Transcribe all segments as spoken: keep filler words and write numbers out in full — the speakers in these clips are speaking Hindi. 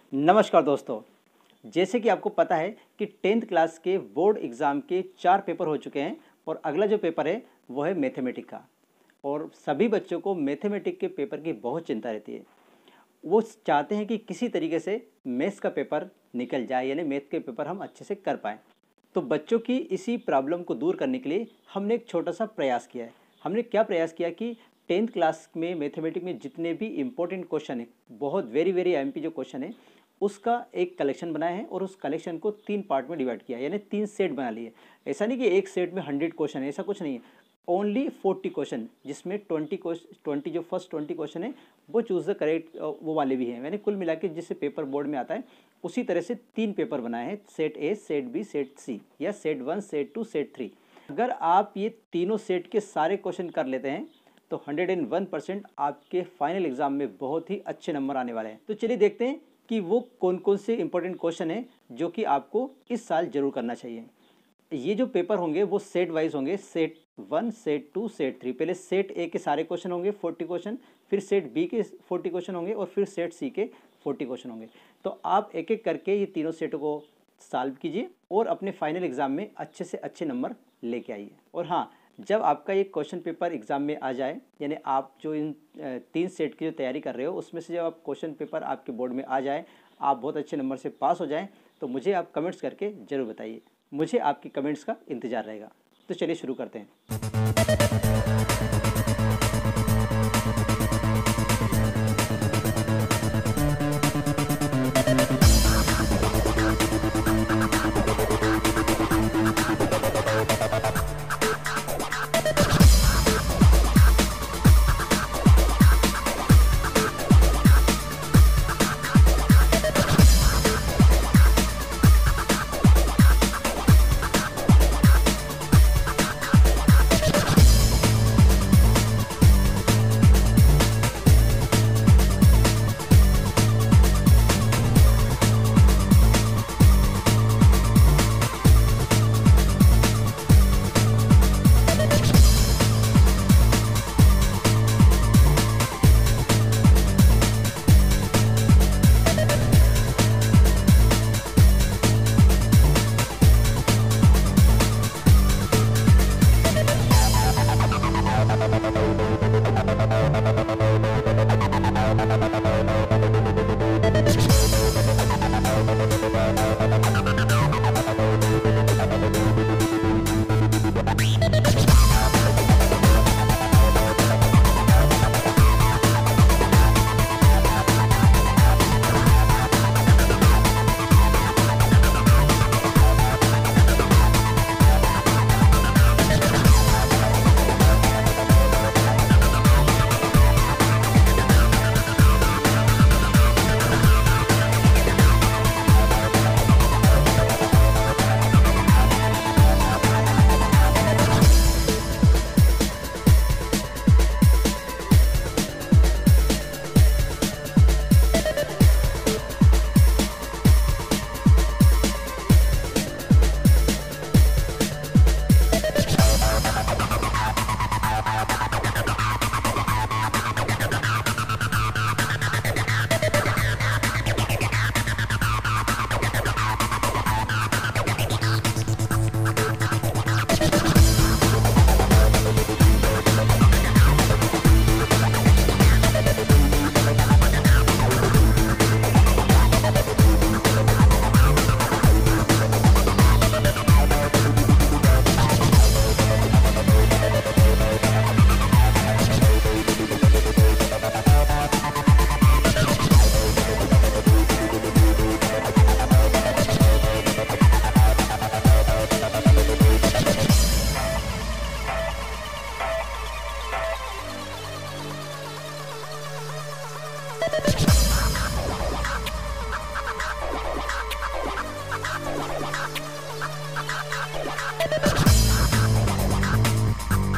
नमस्कार दोस्तों, जैसे कि आपको पता है कि टेंथ क्लास के बोर्ड एग्ज़ाम के चार पेपर हो चुके हैं और अगला जो पेपर है वो है मैथमेटिक्स का। और सभी बच्चों को मैथमेटिक्स के पेपर की बहुत चिंता रहती है। वो चाहते हैं कि किसी तरीके से मैथ्स का पेपर निकल जाए, यानी मैथ के पेपर हम अच्छे से कर पाएँ। तो बच्चों की इसी प्रॉब्लम को दूर करने के लिए हमने एक छोटा सा प्रयास किया है। हमने क्या प्रयास किया कि टेंथ क्लास में मैथमेटिक्स में जितने भी इम्पोर्टेंट क्वेश्चन है, बहुत वेरी वेरी एमपी जो क्वेश्चन है, उसका एक कलेक्शन बनाया है और उस कलेक्शन को तीन पार्ट में डिवाइड किया है, यानी तीन सेट बना लिए। ऐसा नहीं कि एक सेट में हंड्रेड क्वेश्चन है, ऐसा कुछ नहीं है। ओनली फोर्टी क्वेश्चन, जिसमें ट्वेंटी क्वेश्चन ट्वेंटी जो फर्स्ट ट्वेंटी क्वेश्चन है वो चूज़ द करेक्ट वो वाले भी हैं। मैंने कुल मिला के जिससे पेपर बोर्ड में आता है उसी तरह से तीन पेपर बनाए हैं, set A, set B, set C, या set one, set two, set three. अगर आप ये तीनों सेट के सारे क्वेश्चन कर लेते हैं तो हंड्रेड एंड वन परसेंट आपके फाइनल एग्जाम में बहुत ही अच्छे नंबर आने वाले हैं। तो चलिए देखते हैं कि वो कौन कौन से इंपॉर्टेंट क्वेश्चन हैं जो कि आपको इस साल जरूर करना चाहिए। ये जो पेपर होंगे वो सेट वाइज होंगे, set one, set two, set three. पहले सेट ए के सारे क्वेश्चन होंगे फोर्टी क्वेश्चन, फिर सेट बी के फोर्टी क्वेश्चन होंगे और फिर सेट सी के फोर्टी क्वेश्चन होंगे। तो आप एक एक करके ये तीनों सेटों को सॉल्व कीजिए और अपने फाइनल एग्जाम में अच्छे से अच्छे नंबर लेके आइए। और हाँ, जब आपका ये क्वेश्चन पेपर एग्जाम में आ जाए, यानी आप जो इन तीन सेट की जो तैयारी कर रहे हो उसमें से जब आप क्वेश्चन पेपर आपके बोर्ड में आ जाए, आप बहुत अच्छे नंबर से पास हो जाएं, तो मुझे आप कमेंट्स करके ज़रूर बताइए। मुझे आपके कमेंट्स का इंतज़ार रहेगा। तो चलिए शुरू करते हैं।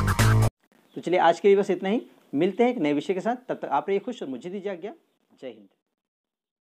तो चलिए आज के लिए बस इतना ही। मिलते हैं एक नए विषय के साथ। तब तक आप रहिए खुश और मुझे दीजिए आज्ञा। जय हिंद।